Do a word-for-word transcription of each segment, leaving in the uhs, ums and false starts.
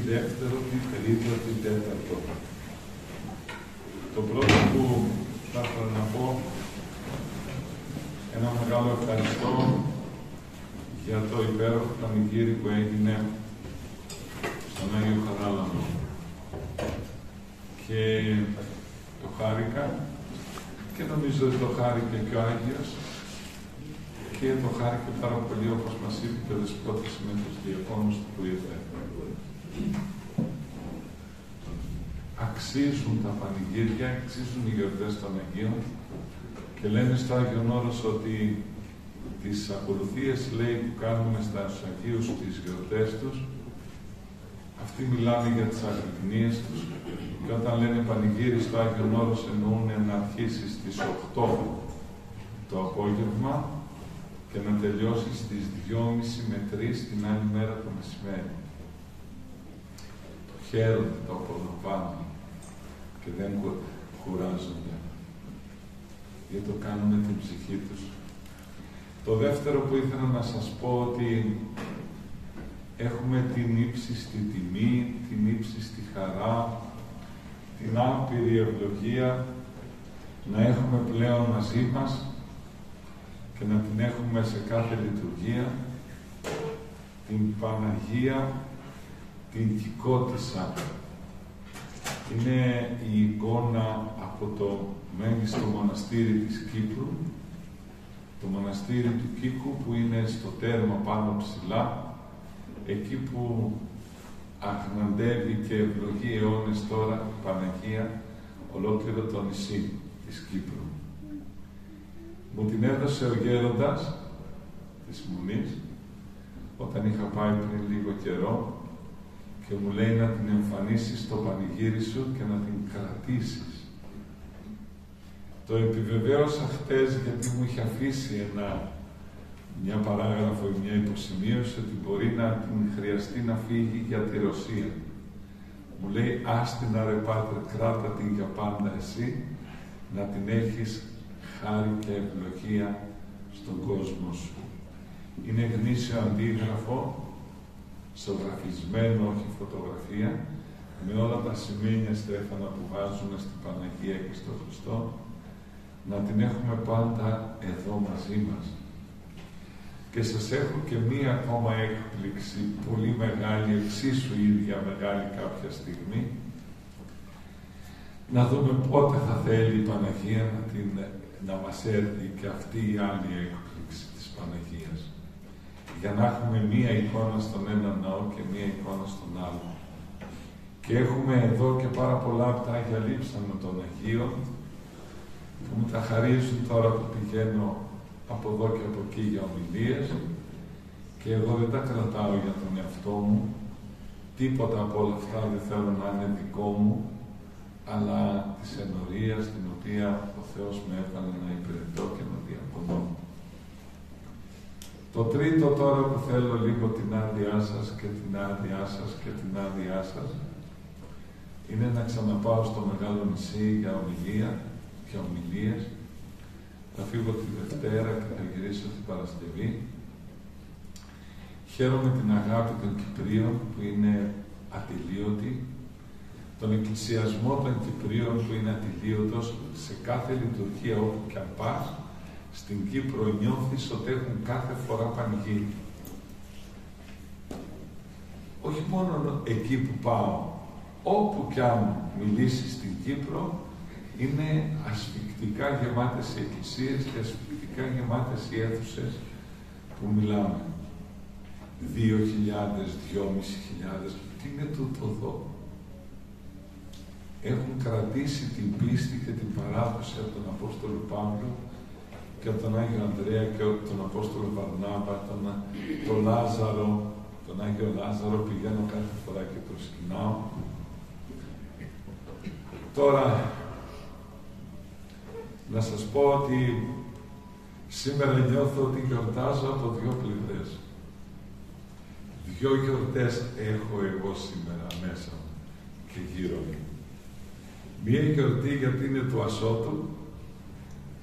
δεύτερο, τι τρίτο, τι τέταρτο. Το πρώτο που θα ήθελα να πω, ένα μεγάλο ευχαριστώ για το υπέροχο πανηγύρι που έγινε στον Άγιο Χαράλαμπο. Και το χάρηκα και νομίζω ότι το χάρηκε και ο Άγιος και το χάρηκε πάρα πολύ, όπως μας είπε και ο Δεσπότης με τους διακόνους που ήρθε. Αξίζουν τα πανηγύρια, αξίζουν οι γιορτές των Αγίων και λένε στο Άγιον Όρος ότι τις ακολουθίες, λέει, που κάνουμε στους Αγίους τις γιορτές τους, αυτοί μιλάνε για τις αγρυπνίες τους και όταν λένε πανηγύρι στο Άγιον Όρος εννοούν να αρχίσει στις οκτώ το απόγευμα και να τελειώσει στις δυόμιση με τρεις την άλλη μέρα το μεσημέρι. Το χαίρονται, το απολαμβάνουν και δεν κουράζονται. Γιατί το κάνουν με την ψυχή τους. Το δεύτερο που ήθελα να σας πω ότι έχουμε την ύψιστη τιμή, την ύψιστη χαρά, την άπειρη ευλογία να έχουμε πλέον μαζί μας και να την έχουμε σε κάθε λειτουργία, την Παναγία, την Κυκότισσα. Είναι η εικόνα από το μέγιστο μοναστήρι της Κύπρου, το μοναστήρι του Κίκου που είναι στο τέρμα πάνω ψηλά, εκεί που αγναντεύει και ευλογεί αιώνες τώρα η Παναγία ολόκληρο το νησί της Κύπρου. Μου την έδωσε ο γέροντας της Μονής όταν είχα πάει πριν λίγο καιρό και μου λέει να την εμφανίσεις στο πανηγύρι σου και να την κρατήσεις. Το επιβεβαίωσα χτες γιατί μου είχε αφήσει ένα, μια παράγραφο ή μια υποσημείωση ότι μπορεί να την χρειαστεί να φύγει για τη Ρωσία. Μου λέει, άστινα ρε Πάτερ, κράτα την για πάντα εσύ, να την έχεις χάρη και ευλογία στον κόσμο σου. Είναι γνήσιο αντίγραφο, ζωγραφισμένο, όχι φωτογραφία, με όλα τα σημαίνια στέφανα που βάζουμε στην Παναγία και στον Χριστό, να την έχουμε πάντα εδώ μαζί μας. Και σας έχω και μία ακόμα έκπληξη, πολύ μεγάλη, εξίσου ίδια μεγάλη κάποια στιγμή, να δούμε πότε θα θέλει η Παναγία να, την, να μας έρθει και αυτή η άλλη έκπληξη της Παναγίας. Για να έχουμε μία εικόνα στον ένα ναό και μία εικόνα στον άλλο. Και έχουμε εδώ και πάρα πολλά από τα Άγια Λείψανα των Αγίων, που μου τα χαρίζουν τώρα που πηγαίνω από εδώ και από εκεί για ομιλίες και εγώ δεν τα κρατάω για τον εαυτό μου. Τίποτα από όλα αυτά δεν θέλω να είναι δικό μου, αλλά της ενορίας την οποία ο Θεός με έβαλε να υπηρετώ και να διακονώ. Το τρίτο τώρα που θέλω λίγο την άδειά σας και την άδειά σας και την άδειά σας είναι να ξαναπάω στο Μεγάλο Νησί για ομιλία και ομιλίες. Θα φύγω τη Δευτέρα και θα γυρίσω την Παρασκευή. Χαίρομαι την αγάπη των Κυπρίων που είναι ατελείωτη, τον εκκλησιασμό των Κυπρίων που είναι ατελείωτος σε κάθε λειτουργία όπου και αν πας. Στην Κύπρο νιώθεις ότι έχουν κάθε φορά πανηγύρι. Όχι μόνο εκεί που πάω, όπου κι αν μιλήσεις στην Κύπρο, είναι ασφυκτικά γεμάτες οι εκκλησίες και ασφυκτικά γεμάτες οι αίθουσες που μιλάμε. Δύο χιλιάδες, δυόμισι χιλιάδες, τι είναι τούτο εδώ. Έχουν κρατήσει την πίστη και την παράδοση από τον Απόστολο Παύλο και από τον Άγιο Ανδρέα και από τον Απόστολο Βαρνάβα, τον, τον Λάζαρο, τον Άγιο Λάζαρο, πηγαίνω κάθε φορά και το σκηνάω. Τώρα, να σας πω ότι σήμερα νιώθω ότι γιορτάζω από δύο πλευρές. Δυο γιορτές έχω εγώ σήμερα μέσα μου και γύρω μου. Μία γιορτή γιατί είναι του Ασώτου,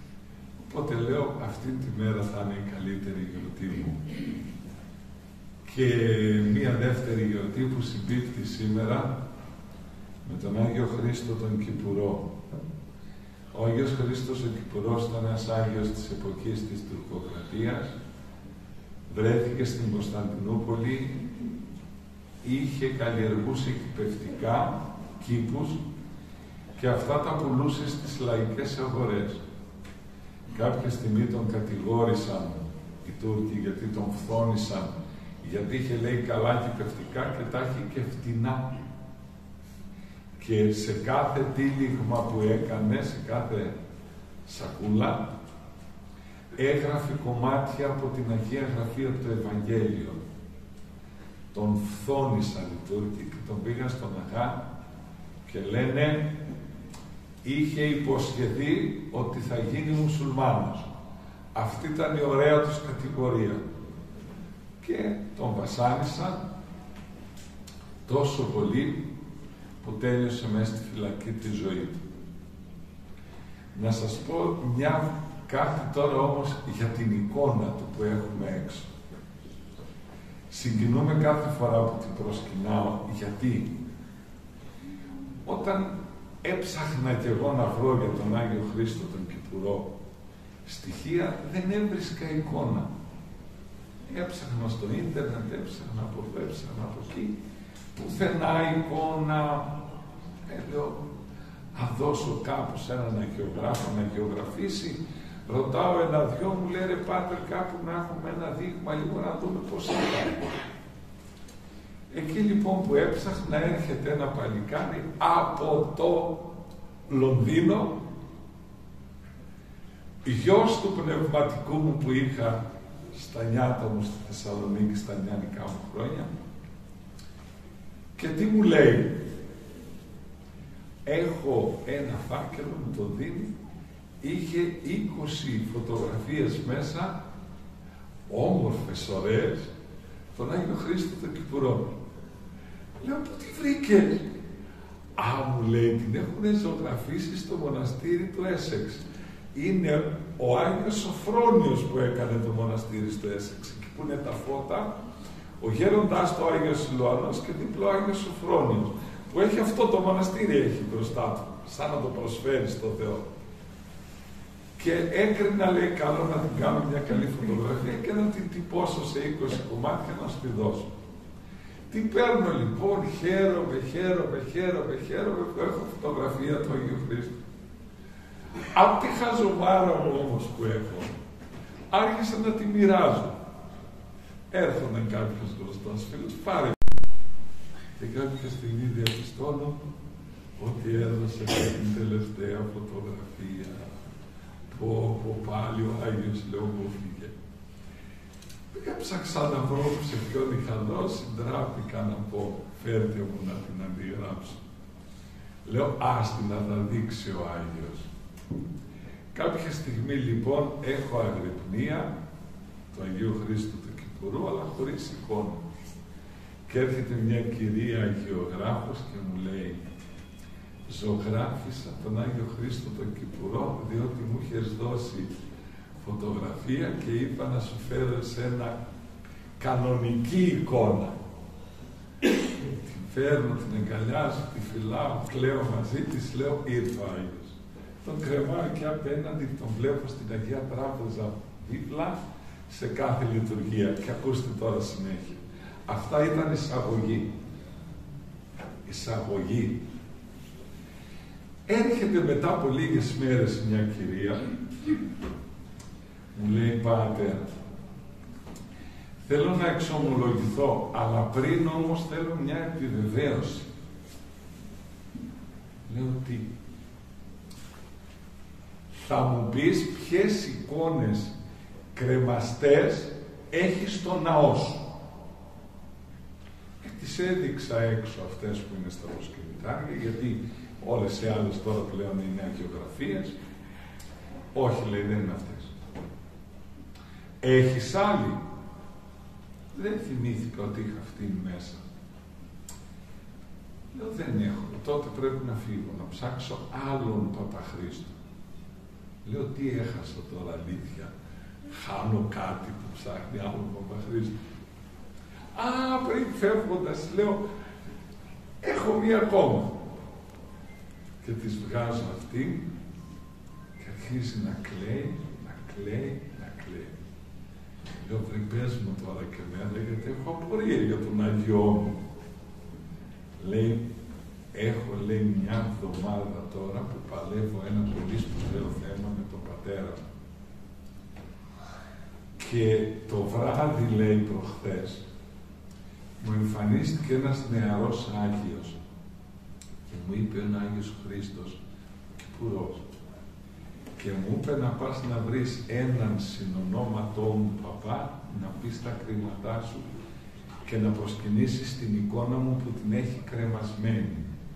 οπότε λέω αυτή τη μέρα θα είναι η καλύτερη γιορτή μου. και μία δεύτερη γιορτή που συμπίπτει σήμερα με τον Άγιο Χρήστο τον Κυπουρό. Ο Άγιος Χρήστος ο Κυπουρός ήταν ένας Άγιος της εποχής της τουρκοκρατίας, βρέθηκε στην Κωνσταντινούπολη, είχε καλλιεργούσε κυπευτικά κήπους και αυτά τα πουλούσε στις λαϊκές αγορές. Κάποια στιγμή τον κατηγόρησαν οι Τούρκοι γιατί τον φθόνησαν, γιατί είχε λέει καλά κυπευτικά και τα είχε και φτηνά. Και σε κάθε τύλιγμα που έκανε, σε κάθε σακούλα, έγραφε κομμάτια από την Αγία Γραφή, από το Ευαγγέλιο. Τον φθόνησαν οι Τούρκοι και τον πήγαν στον Αγά και λένε είχε υποσχεθεί ότι θα γίνει μουσουλμάνος. Αυτή ήταν η ωραία τους κατηγορία. Και τον βασάνισαν τόσο πολύ που τέλειωσε μέσα στη φυλακή τη ζωή του. Να σας πω μια κάτι τώρα όμως για την εικόνα του που έχουμε έξω. Συγκινούμε κάθε φορά που την προσκυνάω, γιατί όταν έψαχνα κι εγώ να βρω για τον Άγιο Χρήστο τον Κυπουρό στοιχεία, δεν έβρισκα εικόνα. Έψαχνα στο ίντερνετ, έψαχνα από εδώ, έψαχνα από εκεί, πουθενά εικόνα. Ε, λέω, να δώσω κάπου σε έναν αγιογράφο να γεωγραφίσει. Ρωτάω ένα-δυο, μου λέει ρε πάτερ, κάπου να έχουμε ένα δείγμα λίγο να δούμε πώς ήταν. Εκεί λοιπόν που έψαχνα έρχεται ένα παλικάρι από το Λονδίνο, γιος του πνευματικού μου που είχα στα νιάτα μου στη Θεσσαλονίκη, στα νιανικά μου χρόνια. Και τι μου λέει, έχω ένα φάκελο, μου το δίνει, είχε είκοσι φωτογραφίες μέσα, όμορφες, ωραίες, τον Άγιο Χρήστο τον Κυπουρό. Λέω, πού τη βρήκες? Α, μου λέει, την έχουν ζωγραφίσει στο μοναστήρι του Έσεξ. Είναι ο Άγιος Σοφρόνιος που έκανε το μοναστήρι στο Έσεξ. Εκεί που είναι τα φώτα, ο γέροντάς του Άγιος Σιλουανός και δίπλο ο Άγιος Σοφρόνιος, που έχει αυτό το μοναστήρι έχει μπροστά του, σαν να το προσφέρει στο Θεό. Και έκρινα, λέει, καλό να την κάνω μια καλή φωτογραφία και να την τυπώσω σε είκοσι κομμάτια να σου τη δώσω. Τι παίρνω λοιπόν, χαίρομαι, χαίρομαι, χαίρομαι, χαίρομαι που έχω φωτογραφία του Αγίου Χρήστου. Απ' τη χαζομάρα μου όμως που έχω, άρχισα να τη μοιράζω. Έρχονταν κάποιος γνωστός φίλος, πάρε. Και κάποια στιγμή διαπιστώνω ότι έδωσε την τελευταία φωτογραφία. Πω, πω, πάλι ο Άγιος, λέω, μου φύγε. Έψαξα να βρω σε ποιον είχα δώσει, ντράπηκα να πω, φέρτε μου να την αντιγράψω. Λέω, άστη να τα δείξει ο Άγιος. Κάποια στιγμή λοιπόν έχω αγρυπνία του Αγίου Χρήστου του Κυπουρού, αλλά χωρίς εικόνα. Και έρχεται μια κυρία αγιογράφος και μου λέει, ζωγράφισα τον Άγιο Χρήστο τον Κυπουρό, διότι μου είχες δώσει φωτογραφία και είπα να σου φέρω σε ένα κανονική εικόνα. Την φέρνω, την εγκαλιάζω, τη φυλάω, κλαίω μαζί της, λέω, ήρθε ο Άγιος. Τον κρεμάω και απέναντι, τον βλέπω στην Αγία Τράπεζα δίπλα σε κάθε λειτουργία. Και ακούστε τώρα συνέχεια. Αυτά ήταν εισαγωγή. Εισαγωγή. Έρχεται μετά από λίγες μέρες μια κυρία, μου λέει, πάτερ, θέλω να εξομολογηθώ, αλλά πριν όμως θέλω μια επιβεβαίωση. Λέω, τι? Θα μου πεις ποιες εικόνες κρεμαστές έχεις στο ναό σου. Και τις έδειξα έξω αυτές που είναι στα προσκυνητάρια, γιατί όλες οι άλλες τώρα πλέον είναι αγιογραφίες. Όχι, λέει, δεν είναι αυτές. Έχεις άλλη? Δεν θυμήθηκα ότι είχα αυτήν μέσα. Λέω, δεν έχω. Τότε πρέπει να φύγω, να ψάξω άλλον Παπαχρήστο. Λέω, τι έχασα τώρα, αλήθεια? Χάνω κάτι που ψάχνει άλλον Παπαχρήστο. Α, πριν φεύγοντας, λέω, έχω μία ακόμα. Και της βγάζω αυτή και αρχίζει να κλαίει, να κλαίει, να κλαίει. Λέω, βρε, πες μου τώρα και εμένα, γιατί έχω απορία για τον Άγιό μου. Λέει, έχω, λέει, μια εβδομάδα τώρα που παλεύω ένα πολύ σπουδαίο θέμα με τον πατέρα μου. Και το βράδυ, λέει, προχθές, μου εμφανίστηκε ένας νεαρός Άγιος και μου είπε ο Άγιος Χρήστος, Κυπουρός, και μου είπε να πας να βρεις έναν συνονόματό μου παπά, να πεις τα κρίματά σου και να προσκυνήσεις την εικόνα μου που την έχει κρεμασμένη.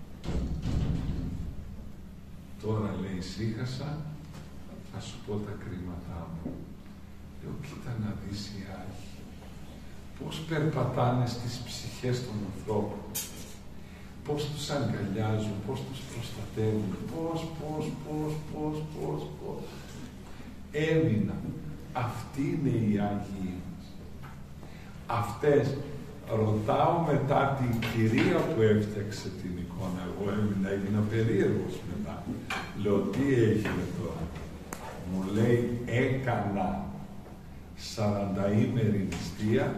Τώρα, λέει, ησύχασα, θα σου πω τα κρίματά μου. Λέω, κοίτα να δεις οι Άγιοι, πώς περπατάνε στις ψυχές των ανθρώπων, πώς τους αγκαλιάζουν, πώς τους προστατεύουν, πώς, πώς, πώς, πώς, πώς, πώς. Έμεινα. Αυτοί είναι οι Άγιοι μας. Αυτές, ρωτάω μετά την κυρία που έφτιαξε την εικόνα, εγώ έμεινα, έγινα περίεργος μετά. Λέω, τι έγινε τώρα? Μου λέει, έκανα σαρανταήμερη νηστεία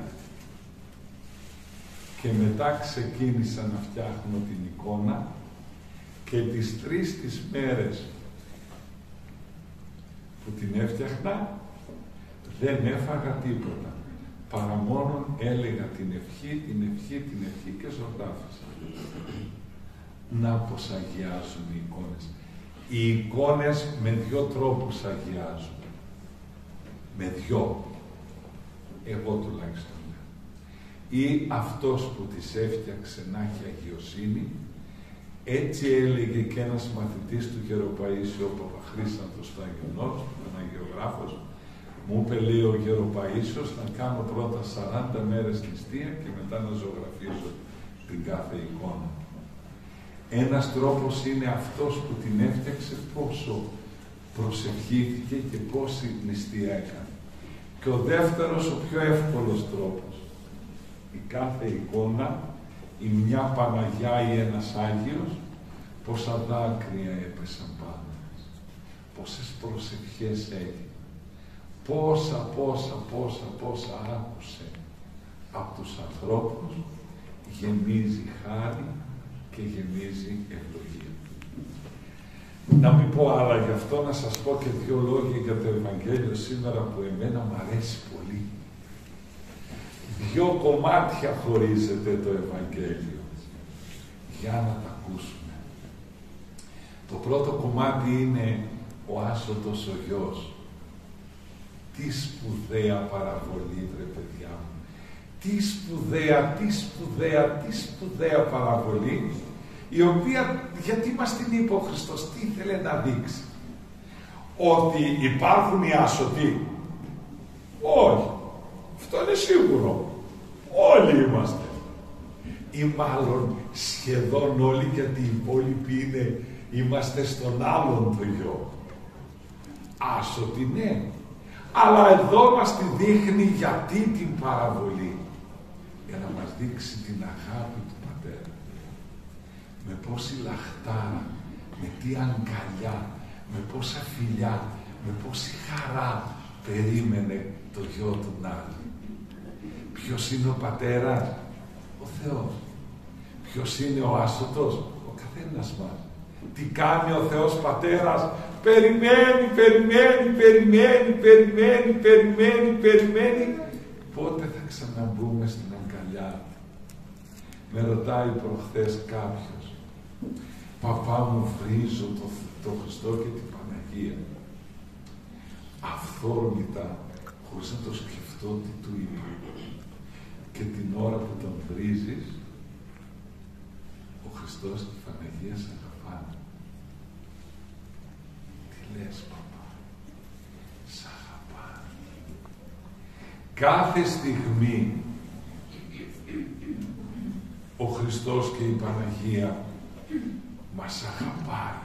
και μετά ξεκίνησα να φτιάχνω την εικόνα και τις τρεις τις μέρες που την έφτιαχνα δεν έφαγα τίποτα. Παρά μόνον έλεγα την ευχή, την ευχή, την ευχή και ζωγράφισα. Να πως αγιάζουν οι εικόνες. Οι εικόνες με δυο τρόπους αγιάζουν. Με δυο. Εγώ τουλάχιστον. Ή αυτός που τις έφτιαξε να έχει αγιοσύνη. Έτσι έλεγε και ένας μαθητής του Γεροπαΐσιου, ο Παπαχρήσαντος Σταγιονός, ο Παναγιογράφος, μου είπε, λέει, ο Γεροπαΐσιος, να κάνω πρώτα σαράντα μέρες νηστεία και μετά να ζωγραφίσω την κάθε εικόνα. Ένας τρόπος είναι αυτός που την έφτιαξε, πόσο προσευχήθηκε και πόση νηστεία έκανε. Και ο δεύτερος, ο πιο εύκολος τρόπος. Η κάθε εικόνα, η μια Παναγιά ή ένας Άγιος, πόσα δάκρυα έπεσαν πάνω της, πόσες προσευχές έγινε, πόσα, πόσα, πόσα, πόσα άκουσε από τους ανθρώπους, γεμίζει χάρη και γεμίζει ευλογία. Να μην πω άλλα γι' αυτό, να σας πω και δύο λόγια για το Ευαγγέλιο σήμερα που εμένα μου αρέσει πολύ. Δυο κομμάτια χωρίζεται το Ευαγγέλιο. Για να τα ακούσουμε. Το πρώτο κομμάτι είναι ο άσωτος ο γιος. Τι σπουδαία παραβολή, βρε παιδιά μου. Τι σπουδαία, τι σπουδαία, τι σπουδαία παραβολή, η οποία, γιατί μας την είπε ο Χριστός, τι ήθελε να δείξει? Ότι υπάρχουν οι άσωτοι? Όχι. Αυτό είναι σίγουρο. Όλοι είμαστε. Ή μάλλον σχεδόν όλοι, γιατί οι υπόλοιποι είναι, είμαστε στον άλλον το γιο. Άσωτοι, ναι. Αλλά εδώ μας τη δείχνει γιατί την παραβολή. Για να μας δείξει την αγάπη του Πατέρα. Με πόση λαχτάρα, με τι αγκαλιά, με πόσα φιλιά, με πόση χαρά περίμενε το γιο του Νάλη. Ποιος είναι ο Πατέρας? Ο Θεός. Ποιος είναι ο άσωτος? Ο καθένας μας. Τι κάνει ο Θεός Πατέρας? Περιμένει, περιμένει, περιμένει, περιμένει, περιμένει, περιμένει. Πότε θα ξαναμπούμε στην αγκαλιά? Με ρωτάει προχθές κάποιος. Παπά μου, βρίζω το, το Χριστό και την Παναγία. Αυθόρμητα, χωρίς να το σκεφτώ τι του είπε. Και την ώρα που τον βρίζεις, ο Χριστός και η Παναγία σε αγαπάνε. Τι λες, παπά? Σ' αγαπάνε. Κάθε στιγμή ο Χριστός και η Παναγία μας αγαπάει.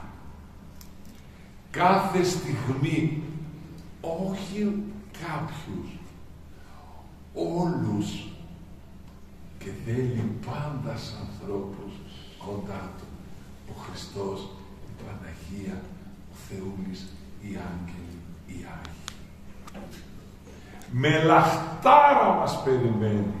Κάθε στιγμή, όχι κάποιους, όλους. και θέλει πάντα στους ανθρώπους κοντά του. Ο Χριστός, η Παναγία, ο Θεούλης, οι άγγελοι, οι Άγιοι. Με λαχτάρα μας περιμένει.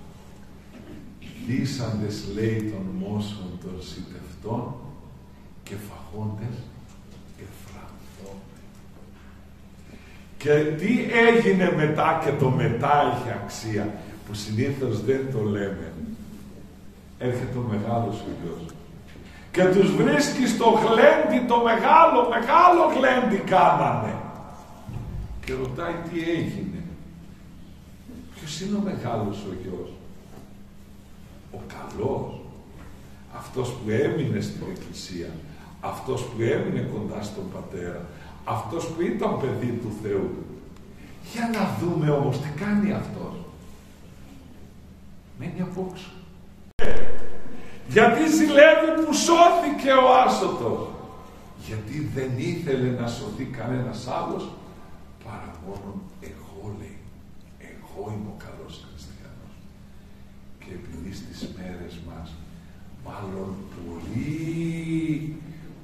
Λύσαντες, λέει, των μόσων των σιτευτών και φαγόντες εφρανθόντες. Και τι έγινε μετά, και το μετά έχει αξία, που συνήθως δεν το λέμε. Έρχεται ο μεγάλος ο γιος και τους βρίσκει στο γλέντι, το μεγάλο, μεγάλο γλέντι κάνανε. Και ρωτάει τι έγινε. Ποιος είναι ο μεγάλος ο γιος? Ο καλός. Αυτός που έμεινε στην Εκκλησία. Αυτός που έμεινε κοντά στον Πατέρα. Αυτός που ήταν παιδί του Θεού. Για να δούμε όμως τι κάνει αυτός. Μένει απόξω. Γιατί ζηλεύει που σώθηκε ο άσωτος. Γιατί δεν ήθελε να σωθεί κανένας άλλος παρά μόνο εγώ, λέει. Εγώ είμαι ο καλός χριστιανός. Και επειδή στις μέρες μας μάλλον πολύ,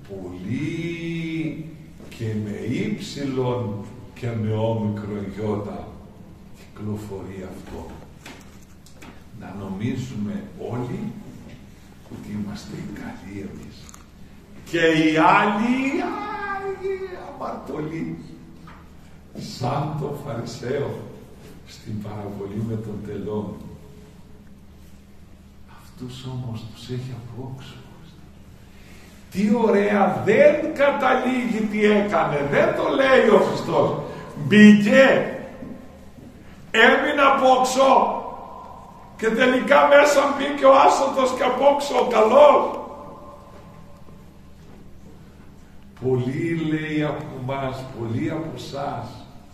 πολύ και με ύψιλον και με όμικρον γιώτα κυκλοφορεί αυτό. Να νομίζουμε όλοι ότι είμαστε οι καλοί εμείς. Και οι άλλοι, άλλοι αμαρτωλοί. Σαν το Φαρισαίο στην παραβολή με τον τελών. Αυτούς όμως τους έχει απόξω. Τι ωραία, δεν καταλήγει τι έκανε, δεν το λέει ο Χριστός. Μπήκε, έμεινε απόξω και τελικά μέσα μπήκε ο άσωτος και απόξω ο καλός. Πολλοί, λέει, από εμάς, πολλοί από εσάς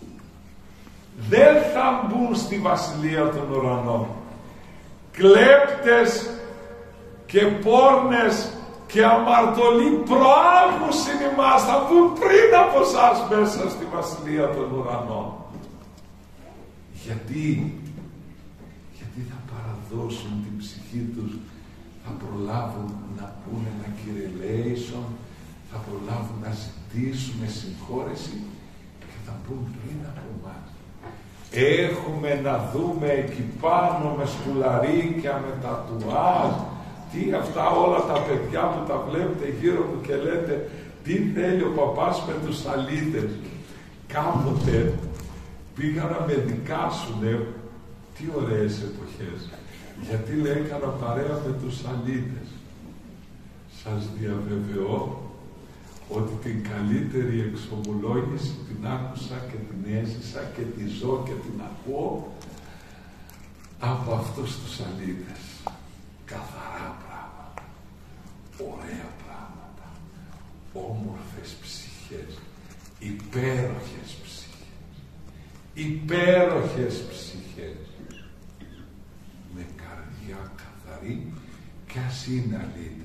δεν θα μπουν στη βασιλεία των ουρανών. Κλέπτες και πόρνες και αμαρτωλοί προάγους είναι εμάς, θα μπουν πριν από εσάς μέσα στη βασιλεία των ουρανών. Γιατί? Γιατί θα παραδώσουν την ψυχή τους, θα προλάβουν να πούνε ένα κυρελέησον, θα προλάβουν να ζητήσουμε συγχώρεση και θα μπουν πριν από εμάς. Έχουμε να δούμε εκεί πάνω με σκουλαρίκια, με τατουάζ, τι αυτά όλα τα παιδιά που τα βλέπετε γύρω μου και λέτε τι θέλει ο παπάς με τους αλήτες. Κάποτε πήγα να με δικάσουνε, τι ωραίες εποχές, γιατί λέει έκανα παρέα με τους αλήτες. Σας διαβεβαιώ ότι την καλύτερη εξομολόγηση την άκουσα και την έζησα και τη ζω και την ακούω από αυτούς τους αλήτες. Καθαρά πράγματα, ωραία πράγματα, όμορφες ψυχές, υπέροχες ψυχές, υπέροχες ψυχές, με καρδιά καθαρή κι ας είναι αλήτες.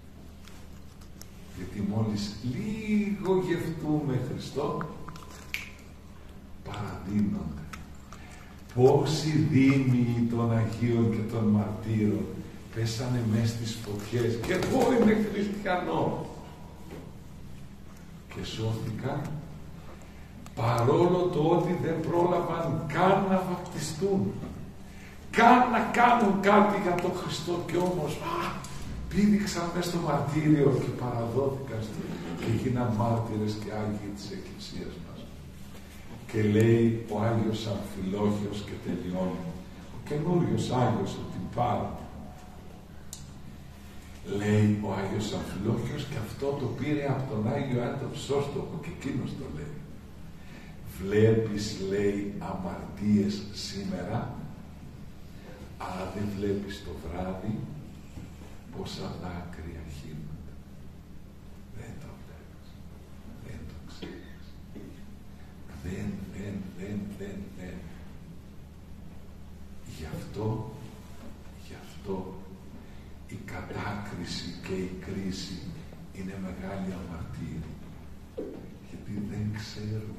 Γιατί μόλις λίγο γευτούμε Χριστό, παραδίνονται. Πόσοι δήμοι των Αγίων και των Μαρτύρων πέσανε μέσα στις φωτιές και εγώ είμαι χριστιανό και σώθηκαν παρόλο το ότι δεν πρόλαβαν καν να βαπτιστούν, καν να κάνουν κάτι για τον Χριστό, και όμως α, πήδηξαν μέσα στο μαρτύριο και παραδόθηκαν και γίναν μάρτυρες και Άγιοι της Εκκλησίας μας. Και λέει ο Άγιος Αμφιλόχιος, και τελειώνει, ο καινούριος Άγιος από την Πάρο, λέει ο Άγιος Αμφιλόχιος, και αυτό το πήρε από τον Άγιο Άντο Ψώστοκο και εκείνος το λέει. Βλέπεις, λέει, αμαρτίες σήμερα, αλλά δεν βλέπεις το βράδυ πόσα δάκρυα χύνονται. Δεν το βλέπεις. Δεν το ξέρεις. Δεν, δεν, δεν, δεν, δεν. Γι' αυτό, γι' αυτό η κατάκριση και η κρίση είναι μεγάλη αμαρτία. Γιατί δεν ξέρουμε.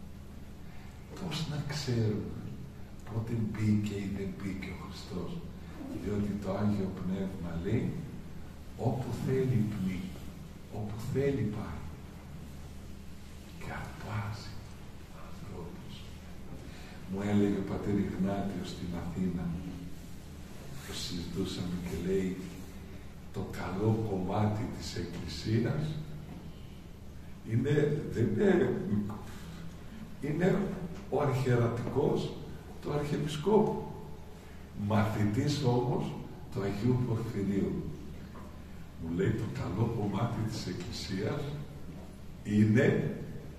Πώς να ξέρουμε πότε μπήκε ή δεν μπήκε ο Χριστός Διότι το Άγιο Πνεύμα λέει, όπου θέλει πνίγει, όπου θέλει πάει και αρπάζει ανθρώπους. Μου έλεγε ο πατήρ Ιγνάτιος στην Αθήνα, το συζητούσαμε και λέει, το καλό κομμάτι της Εκκλησίας είναι, δεν είναι, είναι ο αρχιερατικός του Αρχιεπισκόπου, μαθητής όμως του Αγίου Πορφυρίου. Μου λέει, το καλό κομμάτι της Εκκλησίας είναι,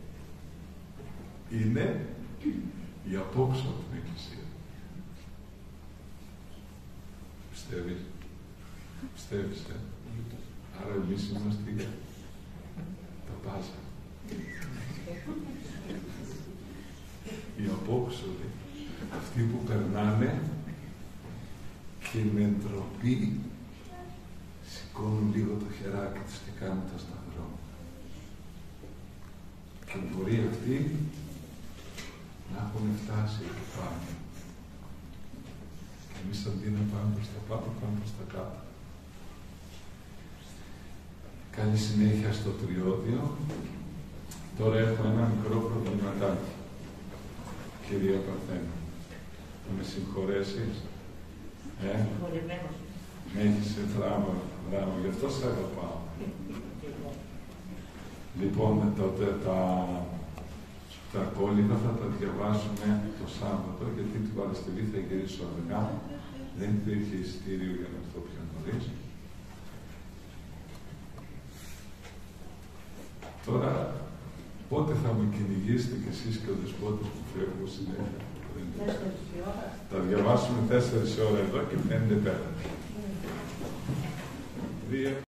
είναι η απόξω από την Εκκλησία. Πιστεύεις? Πιστεύεις, ε? Άρα εμείς είμαστε τα πάσα. Οι απόξωλοι, αυτοί που περνάνε και με ντροπή σηκώνουν λίγο το χεράκι τους και κάνουν το σταυρό. Και μπορεί αυτοί να έχουν φτάσει εκεί πάνω. Και εμείς αντί να πάμε προς τα πάνω, πάμε προς τα κάτω. Καλή συνέχεια στο τριώδιο. Τώρα έχω ένα μικρό προβληματάκι. Κυρία Παρθένα, θα με συγχωρέσεις? Ε? Με έχεις μπράβο, μπράβο, γι' αυτό σε αγαπάω. Λοιπόν, τότε τα, τα υπόλοιπα θα τα διαβάσουμε το Σάββατο, γιατί την Παρασκευή θα γυρίσω αργά. Δεν υπήρχε εισιτήριο για να έρθω πιο νωρίς. Τώρα, πότε θα με κυνηγήσετε κι εσείς και ο Δεσπότης που φεύγω συνέχεια? Θα διαβάσουμε τέσσερις ώρα εδώ και πέντε πέρα.